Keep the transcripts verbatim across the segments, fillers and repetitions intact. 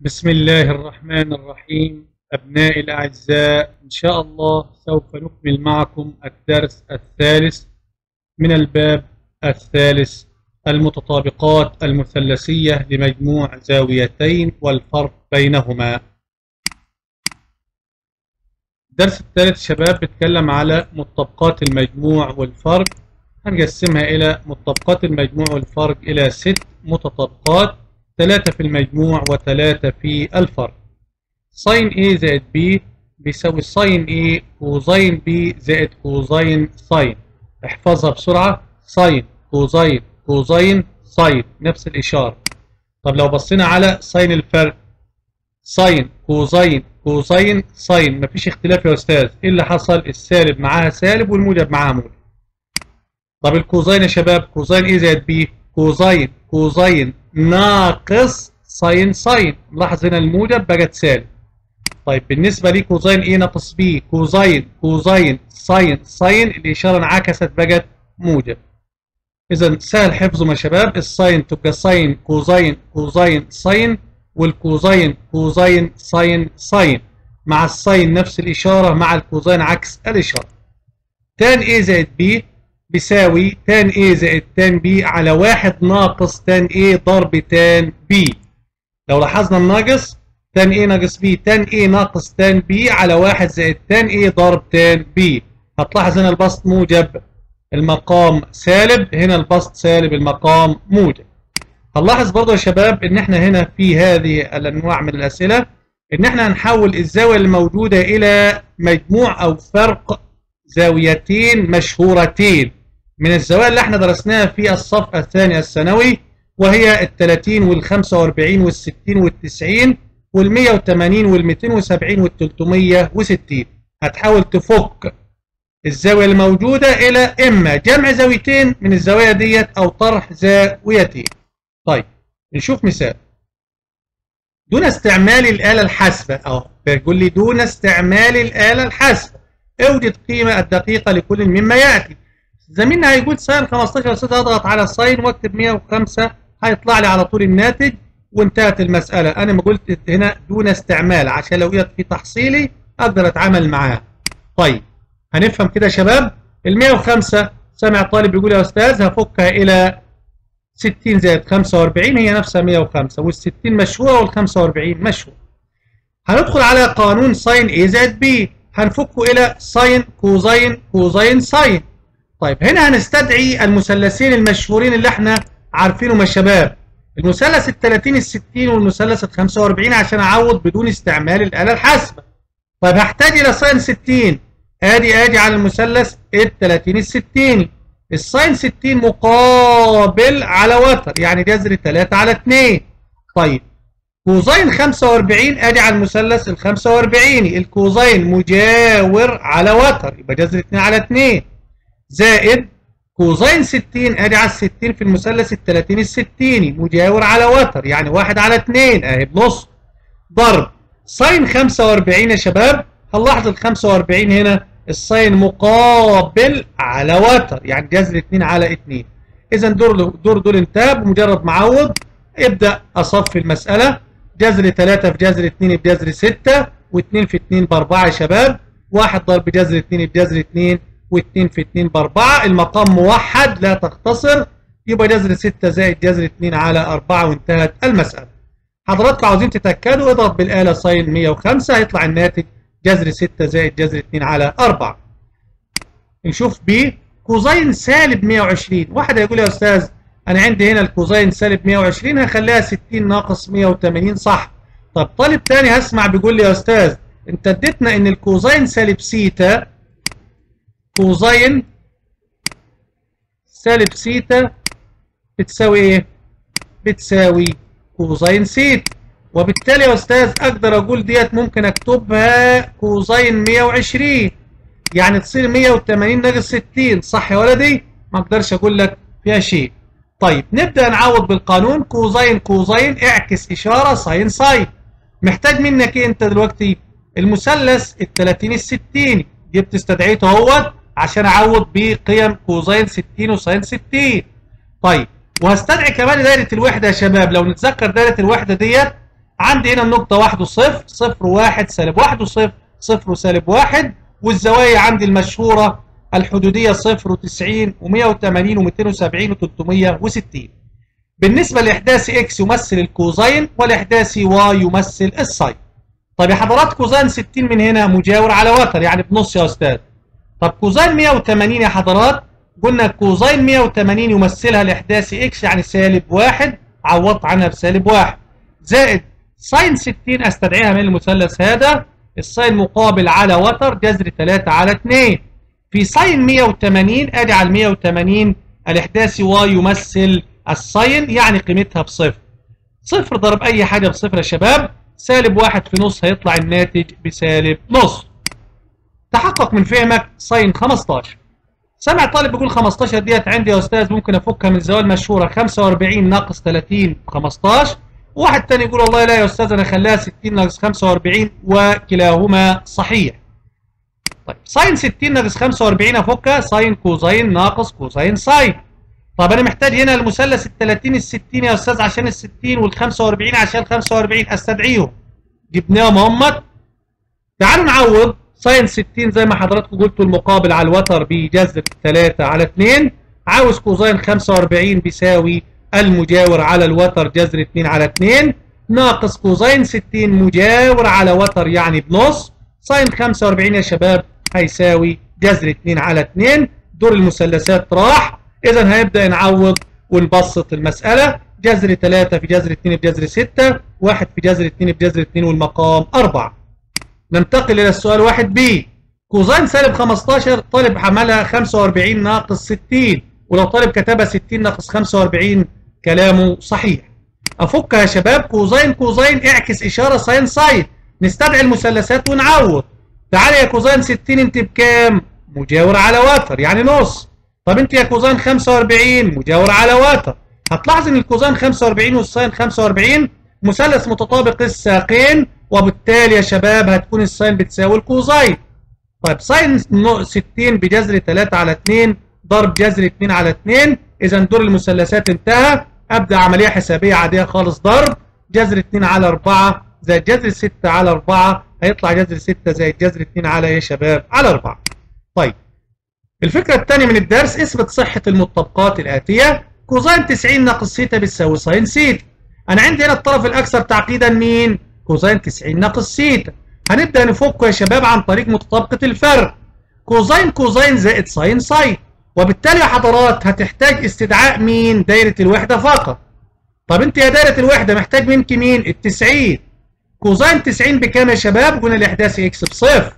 بسم الله الرحمن الرحيم. أبنائي الأعزاء، إن شاء الله سوف نكمل معكم الدرس الثالث من الباب الثالث، المتطابقات المثلثية لمجموع زاويتين والفرق بينهما. الدرس الثالث شباب بيتكلم على متطابقات المجموع والفرق. هنقسمها إلى متطابقات المجموع والفرق إلى ست متطابقات، ثلاثة في المجموع وثلاثة في الفرق. ساين A زائد B بيساوي ساين A كوزين B زائد كوزين ساين. احفظها بسرعة، ساين كوزين كوزين ساين، نفس الإشارة. طب لو بصينا على ساين الفرق، ساين كوزين كوزين ساين، مفيش اختلاف يا أستاذ. إيه اللي حصل؟ السالب معاها سالب والموجب معاها موجب. طب الكوزين يا شباب، كوزين A زائد B كوزين كوزين ناقص ساين ساين، نلاحظ هنا الموجب بقت سالب. طيب بالنسبة لي كوزين A ناقص B كوزين كوزين ساين ساين، الإشارة انعكست بقت موجب. إذا سهل حفظهم يا شباب، الساين تبقى ساين كوزين كوزين ساين، والكوزين كوزين ساين ساين، مع الساين نفس الإشارة، مع الكوزين عكس الإشارة. تان A زائد B بيساوي تان A زائد تان B على واحد ناقص تان A ضرب تان B. لو لاحظنا الناقص، تان A ناقص B، تان A ناقص تان B على واحد زائد تان A ضرب تان B. هتلاحظ هنا البسط موجب المقام سالب، هنا البسط سالب المقام موجب. هنلاحظ برضه يا شباب ان احنا هنا في هذه الانواع من الاسئله ان احنا هنحول الزاويه الموجوده الى مجموع او فرق زاويتين مشهورتين من الزوايا اللي احنا درسناها في الصف الثاني الثانوي، وهي الثلاثين والخمسة واربعين والستين والتسعين والمية وثمانين والمئتين وسبعين والتلتمية وستين. هتحاول تفك الزاوية الموجودة إلى إما جمع زاويتين من الزوايا ديت أو طرح زاويتين. طيب نشوف مثال. دون استعمال الآلة الحاسبة، أهو بيقول لي دون استعمال الآلة الحاسبة اوجد قيمة الدقيقة لكل مما يأتي. زميلنا هيقول ساين خمستاشر يا استاذ، اضغط على الساين واكتب مية وخمسة هيطلع لي على طول الناتج وانتهت المسألة. أنا ما قلت هنا دون استعمال عشان لو جت في تحصيلي أقدر أتعامل معاها. طيب هنفهم كده يا شباب. ال مية وخمسة سامع طالب بيقول يا أستاذ هفكها إلى ستين زائد خمسة واربعين، هي نفسها مية وخمسة، وال ستين مشهورة وال خمسة واربعين مشهورة. هندخل على قانون ساين A زائد B، هنفكه إلى ساين كوزين كوزين ساين. طيب هنا هنستدعي المثلثين المشهورين اللي احنا عارفينهم يا شباب، المثلث ال ثلاثين ال ستين والمثلث ال خمسة واربعين، عشان اعوض بدون استعمال الآلة الحاسبة. طيب هحتاج إلى ساين ستين، ادي ادي على المثلث ال ثلاثين ال ستين، الساين ستين مقابل على وتر يعني جذر ثلاثة على اثنين. طيب كوزين خمسة واربعين ادي على المثلث ال خمسة واربعين، الكوزين مجاور على وتر يبقى جذر اثنين على اثنين، زائد كوزين ستين ادي على الستين في المثلث ال ثلاثين الستيني مجاور على وتر يعني واحد على اثنين اهي بنص، ضرب ساين خمسة واربعين يا شباب. هنلاحظ ال خمسة واربعين هنا الساين مقابل على وتر يعني جذر اثنين على اثنين. اذا دور دور دول انتهى. بمجرد ما اعوض ابدا اصفي المساله. جذر ثلاثة في جذر اثنين بجذر ستة، و2 في اثنين باربعة يا شباب، واحد ضرب جذر اثنين بجذر اثنين، و2 في اثنين باربعة، المقام موحد لا تختصر، يبقى جذر ستة زائد جذر اثنين على أربعة وانتهت المسألة. حضراتكم عاوزين تتأكدوا اضغط بالآلة ساين مية وخمسة هيطلع الناتج جذر ستة زائد جذر اثنين على أربعة. نشوف ب كوزين سالب مية وعشرين. واحد هيقول يا أستاذ أنا عندي هنا الكوزين سالب مية وعشرين هخليها ستين ناقص مية وثمانين، صح. طب طالب تاني هسمع بيقول لي يا أستاذ أنت اديتنا إن الكوزين سالب سيتا، كوزين سالب سيتا بتساوي إيه؟ بتساوي كوزين سيتا، وبالتالي يا أستاذ أقدر أقول ديت ممكن أكتبها كوزين مية وعشرين يعني تصير مية وثمانين ناقص ستين، صح يا ولدي؟ ما أقدرش أقول لك فيها شيء. طيب نبدأ نعوض بالقانون، كوزين كوزين اعكس إشارة ساين ساين. محتاج منك إيه أنت دلوقتي؟ المثلث ال ثلاثين الستيني، جبت استدعيته اهوت عشان أعوض بقيم كوزين ستين وساين ستين. طيب وهستدعي كمان دايرة الوحدة يا شباب. لو نتذكر دايرة الوحدة ديت عندي هنا النقطة واحد وصفر، صفر وواحد، سالب واحد وصفر، صفر وسالب واحد، والزوايا عندي المشهورة الحدودية صفر وتسعين ومية وتمانين وميتين وسبعين وتلتمية وستين. بالنسبة لإحداثي إكس يمثل الكوزين والإحداثي واي يمثل الساين. طب يا حضرات كوزين ستين من هنا مجاور على وتر يعني بنص يا أستاذ. طب كوزين مية وتمانين يا حضرات، قلنا كوزين مية وتمانين يمثلها الإحداثي إكس يعني سالب واحد، عوضت عنها بسالب واحد، زائد ساين ستين أستدعيها من المثلث هذا، الساين مقابل على وتر جذر تلاتة على اتنين. في ساين مية وتمانين ادي على مية وتمانين الاحداثي واي يمثل الساين يعني قيمتها بصفر. صفر ضرب اي حاجه بصفر يا شباب، سالب واحد في نص هيطلع الناتج بسالب نص. تحقق من فهمك ساين خمستاشر. سمع طالب بيقول خمستاشر ديت عندي يا استاذ ممكن افكها من الزوايا المشهوره خمسة واربعين ناقص تلاتين ب خمستاشر، وواحد تاني يقول والله لا يا استاذ انا اخليها ستين ناقص خمسة واربعين، وكلاهما صحيح. طيب ساين ستين ناقص خمسة واربعين افكها ساين كوزين ناقص كوزين ساين. طب انا محتاج هنا المثلث ال تلاتين ال ستين يا استاذ عشان ال ستين وال خمسة واربعين عشان ال خمسة واربعين استدعيهم. جبناهم همت. تعالوا نعوض ساين ستين زي ما حضراتكم قلتوا المقابل على الوتر بجذر تلاتة على اتنين، عاوز كوزين خمسة واربعين بيساوي المجاور على الوتر جذر اتنين على اتنين ناقص كوزين ستين مجاور على وتر يعني بنص، ساين خمسة واربعين يا شباب هيساوي جذر اتنين على اتنين، دور المثلثات راح، اذا هيبدا نعوض ونبسط المساله، جذر تلاتة في جذر اتنين بجذر ستة، واحد في جذر اتنين بجذر اتنين والمقام أربعة. ننتقل الى السؤال واحد بي. كوزين سالب خمستاشر طالب عملها خمسة واربعين ناقص ستين، ولو طالب كتبها ستين ناقص خمسة واربعين كلامه صحيح. افكها يا شباب، كوزين كوزين اعكس اشاره ساين ساين، نستدعي المثلثات ونعوض. تعالى يا كوزين ستين انت بكام؟ مجاور على وتر يعني نص. طب انت يا كوزين خمسة واربعين مجاور على وتر. هتلاحظ ان الكوزين خمسة واربعين والساين خمسة واربعين مثلث متطابق الساقين، وبالتالي يا شباب هتكون الساين بتساوي الكوزين. طيب ساين ستين بجذر تلاتة على اتنين ضرب جذر اتنين على اتنين، اذا دور المثلثات انتهى. ابدا عمليه حسابيه عاديه خالص، ضرب جذر اتنين على اربعة زائد جذر ستة على اربعة، هيطلع جذر ستة زائد جذر اتنين على ايه يا شباب؟ على اربعة. طيب الفكره الثانيه من الدرس، اثبت صحه المطابقات الاتيه. كوزين تسعين ناقص سيتا بتساوي ساين سيتا. انا عندي هنا الطرف الاكثر تعقيدا مين؟ كوزين تسعين ناقص سيتا. هنبدا نفكه يا شباب عن طريق متطابقه الفرق. كوزين كوزين زائد ساين ساين، وبالتالي يا حضرات هتحتاج استدعاء مين؟ دايره الوحده فقط. طب انت يا دايره الوحده محتاج منك مين؟ ال تسعين. كوزين تسعين بكام يا شباب؟ قلنا الاحداثي اكس بصفر.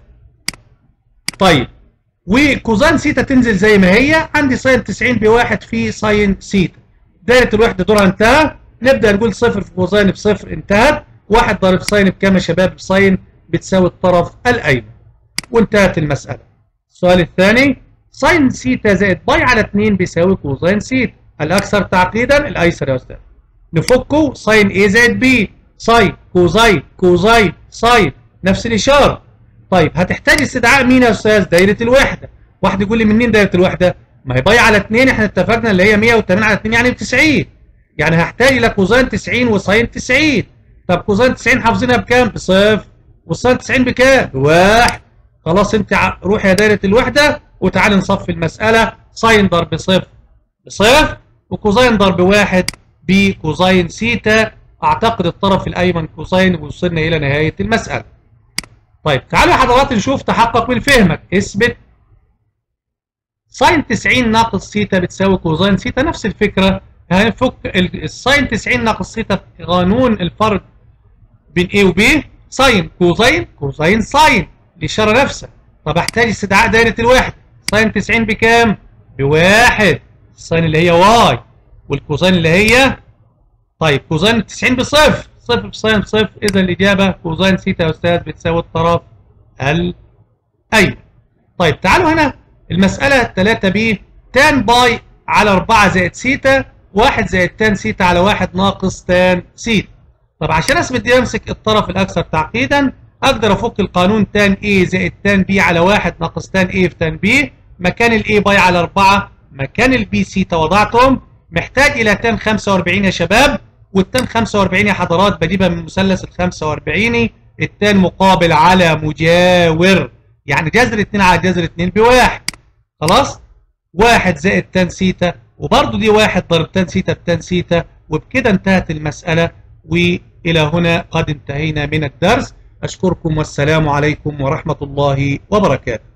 طيب وكوزين سيتا تنزل زي ما هي، عندي ساين تسعين بواحد في ساين سيتا. دايره الوحده دورها انتهى، نبدا نقول صفر في كوزين بصفر انتهت، واحد ضرب ساين بكام يا شباب؟ بساين بتساوي الطرف الايمن، وانتهت المساله. السؤال الثاني، ساين سيتا زائد باي على اتنين بيساوي كوزين سيتا. الاكثر تعقيدا الايسر يا استاذ. نفكه ساين ايه زائد بي، ساين كوزين كوزين ساين نفس الاشاره. طيب هتحتاج استدعاء مين يا استاذ؟ دايره الوحده. واحد يقول لي منين دايره الوحده؟ ما هي باي على اتنين احنا اتفقنا اللي هي مية وتمانين على اتنين يعني ب تسعين، يعني هحتاج الى كوزين تسعين وساين تسعين. طب كوزين تسعين حافظينها بكام؟ بصفر. والساين تسعين بكام؟ بواحد. خلاص انت روح يا دايره الوحده وتعالى نصفي المساله. ساين ضرب صفر بصفر، وكوزين ضرب واحد بكوزين سيتا. اعتقد الطرف الايمن كوزين، ووصلنا الى نهايه المساله. طيب تعالوا يا حضرات نشوف تحقق من فهمك. اثبت ساين تسعين ناقص سيتا بتساوي كوزين سيتا، نفس الفكره. هنفك الساين تسعين ناقص سيتا في قانون الفرق بين A و B، ساين كوزين كوزين ساين، الاشاره نفسها. طب احتاج استدعاء دايره الوحده. ساين تسعين بكام؟ بواحد. الساين اللي هي واي، والكوزين اللي هي طيب كوزين تسعين بصفر، صفر بساين بصفر، اذا الاجابه كوزين سيتا يا استاذ بتساوي الطرف الايمن. طيب تعالوا هنا المساله تلاتة بي، تان باي على اربعة زائد سيتا، واحد زائد تان سيتا على واحد ناقص تان سيتا. طب عشان اثبت دي امسك الطرف الاكثر تعقيدا، اقدر افك القانون تان اي زائد تان بي على واحد ناقص تان اي في تان بي، مكان الاي باي على اربعة، مكان البي سيتا وضعتهم. محتاج الى تان خمسة واربعين يا شباب، والتان خمسة وأربعين يا حضرات بجيبها من مثلث ال خمسة وأربعين. التان مقابل على مجاور، يعني جذر اتنين على جذر اتنين بواحد. خلاص، واحد زائد تان سيتا، وبرضه دي واحد ضرب تان سيتا بتان سيتا. وبكده انتهت المسألة، وإلى هنا قد انتهينا من الدرس. أشكركم والسلام عليكم ورحمة الله وبركاته.